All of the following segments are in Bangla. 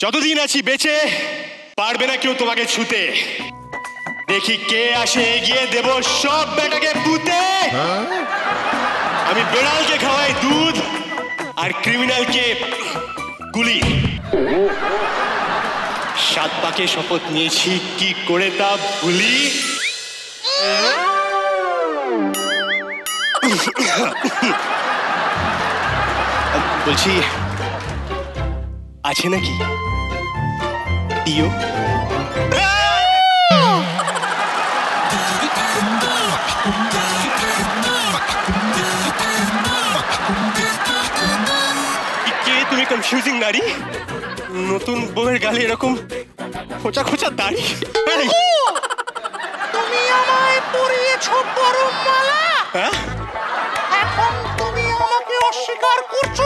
যতদিন আছি বেঁচে পারবে না কেউ তোমাকে ছুতে। দেখি কে আসে এগিয়ে দেব সব বেটাকে পুঁতে। আমি বেড়ালকে খাওয়াই দুধ আর ক্রিমিনালকে গুলি। 7 পাকে শপথ নিয়েছি কি করে তা ভুলি। বলছি আছে নাকি টিও? কে তুমি কনফিউজিং নারী? নতুন বউয়ের গালে এরকম খোঁচা খোঁচা দাড়ি। তুমি আমায় পরিয়েছো বড় মালা। হ্যাঁ এখন তুমি আমাকে অস্বীকার করছো।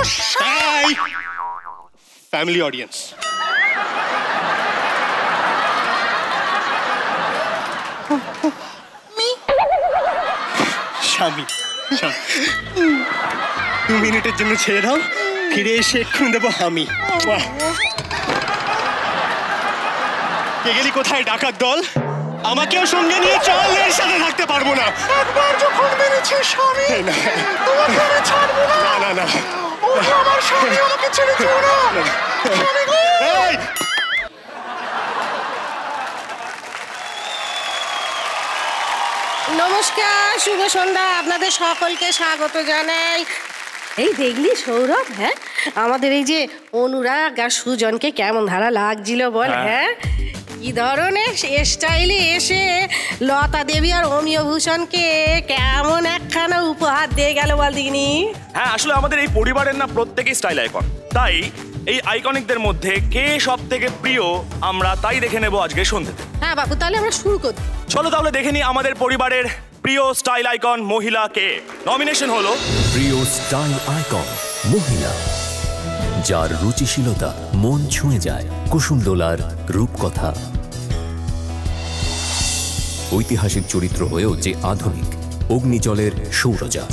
Family audience. স্বামী 2 মিনিটের জন্য ছেড়ে দাও, ফিরে এসে এক্ষুনি দেবো আমি। কে গেলি কোথায় ডাকাত দল? আমাকেও সঙ্গে নিয়ে চল, এর সাথে থাকতে পারবো না। একবার যখন মেরেছে স্বামী তোমাকে আমি ছাড়বো না। না না না, ও আমার স্বামী, আমাকে ছেড়ে যেও না। স্বামী গো। নমস্কার, শুভ সন্ধ্যা, আপনাদের সকলকে স্বাগত জানাই। এই দেখলি সৌরভ, হ্যাঁ আমাদের এই যে অনুরাগ আর সুজনকে কেমন ধারা লাগছিল বল। হ্যাঁ কি ধরনের স্টাইলে এসে লতা দেবী আর অমিয় ভূষণকে কেমন একখানা উপহার দিয়ে গেল বল দিনি। হ্যাঁ আসলে আমাদের এই পরিবারের না প্রত্যেকেই স্টাইল আইকন, তাই এই আইকনিকদের মধ্যে কে সব থেকে প্রিয় আমরা তাই দেখে নেব আজকে সন্ধ্যেতে। হ্যাঁ বাবু, তাহলে আমরা শুরু করি। চলো তাহলে দেখে নিই আমাদের পরিবারের প্রিয় স্টাইল আইকন মহিলা কে। নমিনেশন হলো প্রিয় স্টাইল আইকন মহিলা, যার রুচিশীলতা মন ছুঁয়ে যায়, কুসুমদোলার রূপকথা। ঐতিহাসিক চরিত্র হয়েও যে আধুনিক, অগ্নিজলের সৌরজা।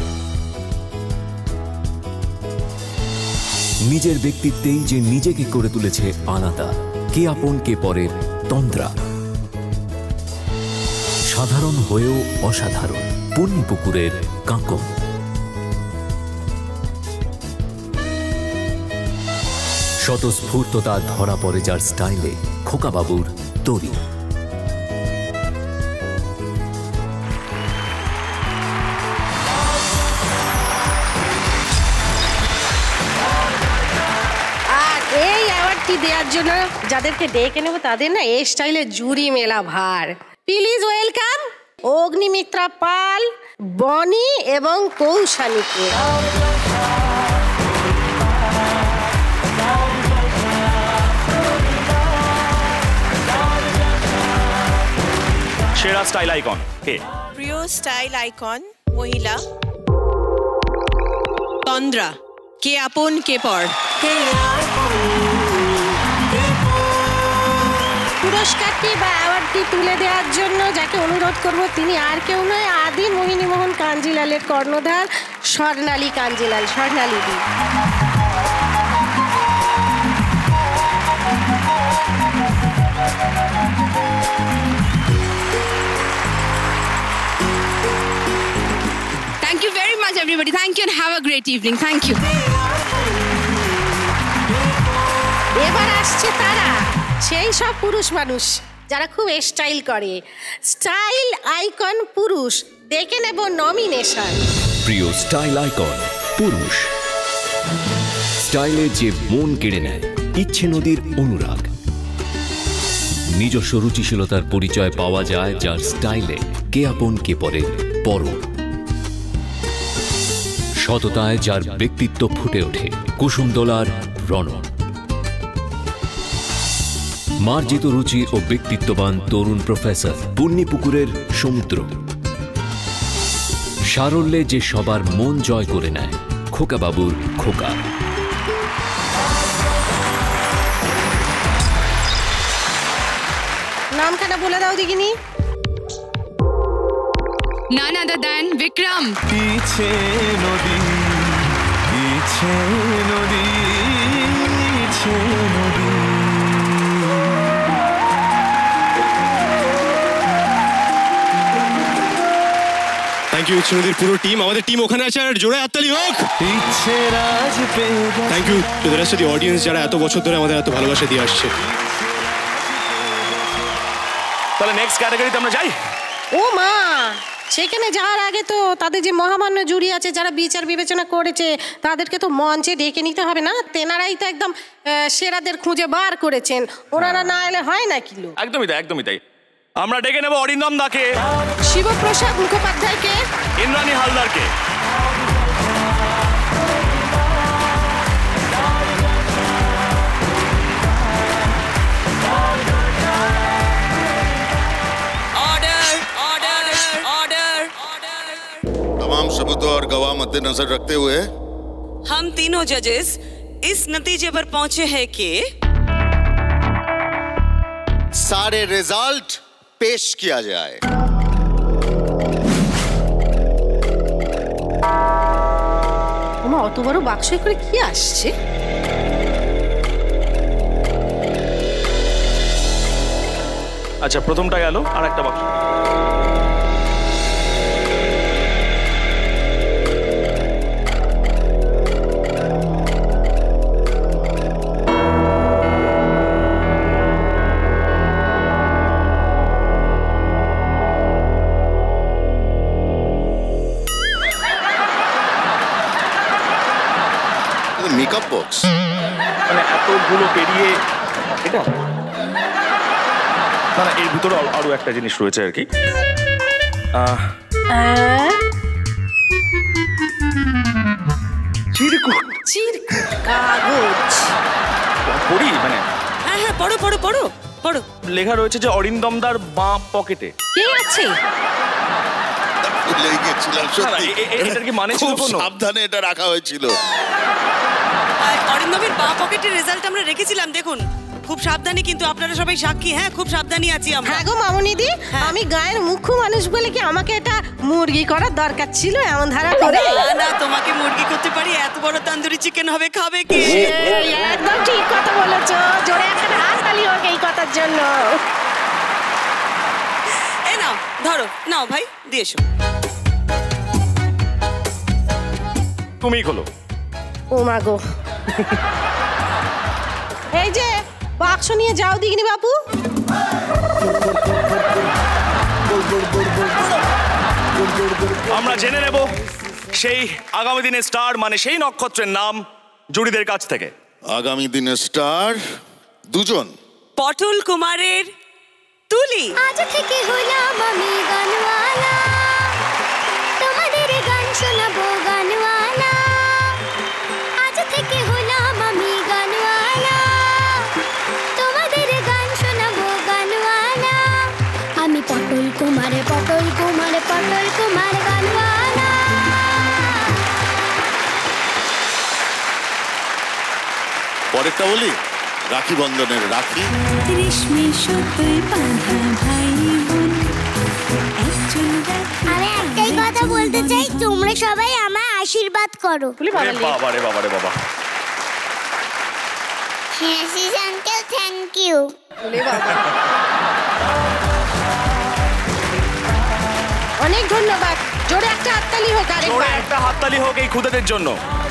নিজের ব্যক্তিত্বেই যে নিজেকে করে তুলেছে আলাদা, কে আপন কে পরের তন্দ্রা। সাধারণ হয়েও অসাধারণ, পূর্ণিপুকুরের কাঁকন। স্বতঃস্ফূর্ততা ধরা পড়ে যার স্টাইলে, খোকাবাবুর তরি। দেওয়ার জন্য যাদেরকে ডেকে নেব তাদের না এই স্টাইলে জুরি মেলা ভার। প্লিজ ওয়েলকাম অগ্নিমিত্রা পাল, বনি এবং কৌশানীকে। সেরা স্টাইল আইকন কে? প্রিয় স্টাইল আইকন মহিলা তন্দ্রা, কে আপন কে পর। পুরস্কারটি বা অ্যাওয়ার্ডটি তুলে দেওয়ার জন্য যাকে অনুরোধ করব তিনি আর কেউ নয়, আদি মোহিনীমোহন কাঞ্জিলালের কর্ণধার স্বর্ণালী কাঞ্জিলাল। স্বর্ণালী দি। Thank you very much everybody. Thank you and have a great evening. Thank you. এবার আসছে তারা, সেই সব পুরুষ মানুষ যারা খুব স্টাইল করে। স্টাইল আইকন পুরুষ, দেখে নেব নমিনেশন। প্রিয় স্টাইল আইকন পুরুষ, স্টাইলে যে মন কেড়ে নেয়, ইচ্ছে নদীর অনুরাগ। নিজস্ব রুচিশীলতার পরিচয় পাওয়া যায় যার স্টাইলে, কে আপন কে পরের পরম। সততায় যার ব্যক্তিত্ব ফুটে ওঠে, কুসুমদোলার রণন। মার্জিত রুচি ও ব্যক্তিত্ববান তরুণ প্রফেসর, পূর্ণিপুকুরের সমুদ্র। সারল্যে যে সবার মন জয় করে নেয়, খোকাবাবুর খোকা। নামখানা বলে দাও দিগিনি। None other than Vikram. পিছে নদী, পিছে নদী, পিছে নদী। থ্যাংক ইউ ইচ্ছেনদীর পুরো টিম, আমাদের টিম ওখানে আছে, আর জোরে হাততালি হোক। ইচ্ছে রাজ পেয়ে thank you to the rest of the audience যারা এত বছর ধরে আমাদের এত ভালোবাসা দিয়ে আসছে। তাহলে নেক্সট ক্যাটাগরিতে আমরা যাই। ও মা, সেখানে যাওয়ার আগে তো তাদের যে মহামান্য জুরি আছে যারা বিচার বিবেচনা করেছে তাদেরকে তো মঞ্চে ডেকে নিতে হবে না? তেনারাই তো একদম সেরাদের খুঁজে বার করেছেন, ওনারা না এলে হয় না কিলো। একদমই তাই, একদমই তাই। আমরা ডেকে নেব অরিন্দম দাকে, শিবপ্রসাদ মুখোপাধ্যায়কে, ইন্দ্রাণী হালদারকে। तमाम सबूतों और गवाह मद्देनजर रखते हुए हम तीनों जजेस इस नतीजे पर पहुंचे हैं कि सारे रिजल्ट पेश किया जाए। ওমা, অত বড় বাক্সে করে কি আসছে? আচ্ছা, প্রথমটা গেল, আর একটা বাক্স। মেকআপ বক্স, মানে এতগুলো পেরিয়ে এটা না, এর ভিতরে আরো একটা জিনিস রয়েছে আর কি। কাগজ পড়ি, মানে হ্যাঁ হ্যাঁ, পড়ো পড়ো পড়ো পড়ো। লেখা রয়েছে যে অরিন্দমদার বাঁ পকেটে কে আছে? ভুলে গেছিলাম সত্যি। এটার কি মানে ছিল? খুব কোনো সাবধানে এটা রাখা হয়েছিল। অরিন্দমের বাঁ পকেটের রেজাল্ট আমরা রেখেছিলাম, দেখুন খুব সাবধানে, কিন্তু আপনারা সবাই সাক্ষী। হ্যাঁ, খুব সাবধানী আছি আমরা। হ্যাঁ গো মামুনিদি, আমি গায়ের মুখ্য মানুষ বলে কি আমাকে এটা মুরগি করার দরকার ছিল এমন ধারা করে? না, তোমাকে মুরগি করতে পারি, এত বড় তন্দুরি চিকেন হবে, খাবে কি? একদম ঠিক কথা বলেছো, জোরে একটা হাততালি হোক এই কথার জন্য। এই নাও, ধরো, নাও ভাই, দিয়ে এসো। তুমিই খোলো। ও মা গো, এই যে বাক্স নিয়ে যাও দিগনি বাবু। আমরা জেনে নেব সেই আগামী দিনের স্টার, মানে সেই নক্ষত্রের নাম জুরিদের কাছ থেকে। আগামী দিনের স্টার দুজন। পটল কুমারের তুলি। আজ থেকে হলাম আমি গানওয়ালা, তোমাদের গান শোনাবো গানওয়ালা। আজ থেকে হলাম আমি গানওয়ালা, তোমাদের গান শোনাবো গানওয়ালা। আমি পটল কুমার, পটল কুমার, পটল কুমার গানওয়ালা। পরেরটা বলি, রাখি বন্ধনের রাখি। রেশমি সুতোয় বাঁধা ভাই বোন, আমি একটাই কথা বলতে চাই, তোমরা সবাই আমার আশীর্বাদ করো। বাবা রে বাবা রে বাবা। হ্যাঁ সিস আঙ্কেল, থ্যাংক ইউ। অনেক ধন্যবাদ, জোরে একটা হাততালি হোক জোরে আরেকবার। একটা হাততালি হোক এই খুদেদের জন্য।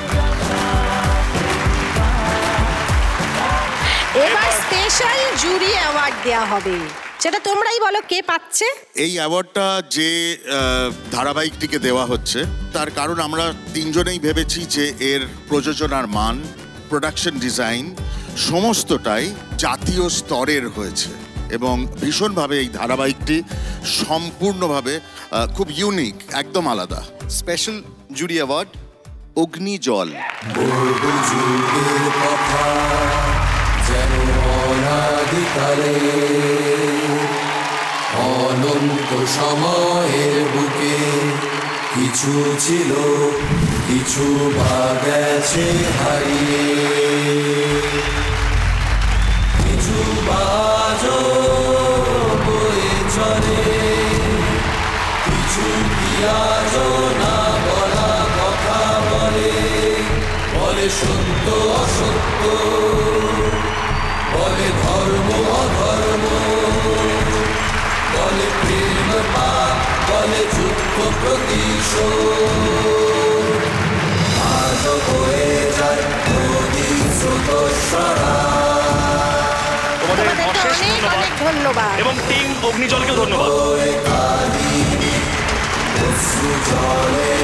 এবার স্পেশাল জুরি অ্যাওয়ার্ড দেয়া হবে, সেটা তোমরাই বলো কে পাচ্ছে। এই অ্যাওয়ার্ডটা যে ধারাবাহিকটিকে দেওয়া হচ্ছে তার কারণ আমরা তিনজনেই ভেবেছি যে এর প্রযোজনার মান, প্রোডাকশন ডিজাইন সমস্তটাই জাতীয় স্তরের হয়েছে এবং ভীষণভাবে এই ধারাবাহিকটি সম্পূর্ণভাবে খুব ইউনিক, একদম আলাদা। স্পেশাল জুরি অ্যাওয়ার্ড অগ্নিজল। অনন্ত সময়ের বুকে কিছু ছিল, কিছু বা গেছে হারিয়ে, কিছু বাজো বয়ে চলে, কিছু পিয়াজ না বলা কথা বলে, বলে সত্য অসত্য, বলে ধর্ম অধর্ম, বলে প্রেম পাপ, বলে যুদ্ধ দুঃখ প্রতিশোধ আজও বয়ে যায় নদীর স্রোতস্বরা। তোমাদের তোমাদেরকে অশেষ অনেক ধন্যবাদ অনেক ধন্যবাদ। এবং টিম অগ্নিজলকেও ধন্যবাদ। অশ্রু জলে